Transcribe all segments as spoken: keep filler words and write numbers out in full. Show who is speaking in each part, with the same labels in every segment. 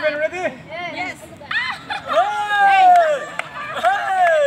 Speaker 1: seven, ready?
Speaker 2: Yes.
Speaker 1: Hey! Hey!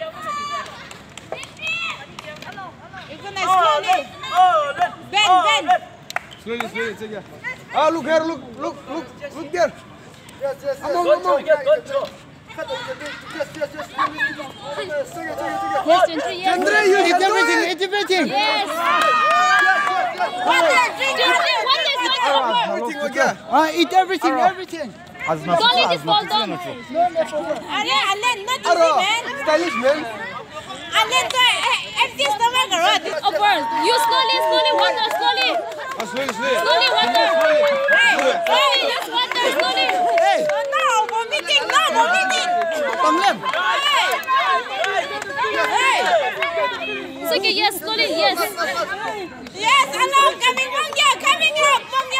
Speaker 2: You're gonna slowly.
Speaker 1: Oh, left!
Speaker 2: Bend,
Speaker 1: Oh,
Speaker 2: bend.
Speaker 1: left!
Speaker 3: Slowly, slowly, take it. Ah, look here, look, look, look, look there.
Speaker 4: Yes, yes, yes.
Speaker 1: Good job, yeah, good job.
Speaker 4: Yes, yes, yes. Take it, take it, take it.
Speaker 2: Yes, gently, yes.
Speaker 3: Andre, you eat everything, eat everything.
Speaker 2: Yes. Water, drink water, water, water.
Speaker 3: Everything, okay. Ah, eat everything, everything.
Speaker 2: Slowly, just fall down. Arya, Alan, not easy,
Speaker 3: Aro,
Speaker 2: man.
Speaker 3: stylish man.
Speaker 2: Alan, so empty stomach, right? Oh, first. You slowly, slowly, water, slowly.
Speaker 3: Ah, slowly, slowly.
Speaker 2: Slowly, water.
Speaker 3: Slowly.
Speaker 2: Hey, slowly, just water, slowly.
Speaker 3: Hey.
Speaker 2: No, vomiting, no, vomiting.
Speaker 3: Panglam.
Speaker 2: Hey. Hey. It's okay, yes, slowly, yes. Yes, along, coming, Mongya, coming up, Mongya.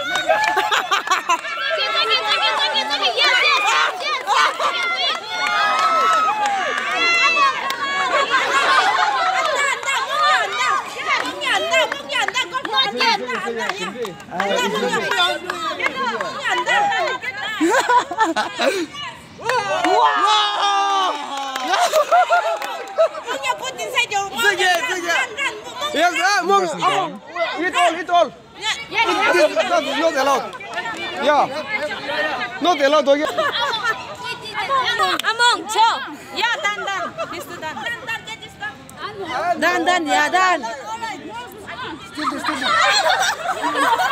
Speaker 2: Put inside your mouth.
Speaker 3: Yes, ah, mom, mom. Eat all, eat all. This, that is not allowed. Yeah. Not allowed, okay?
Speaker 2: Among, Cho. Yeah, done, done. This is done. Done, done, yeah, done.
Speaker 3: Still, still.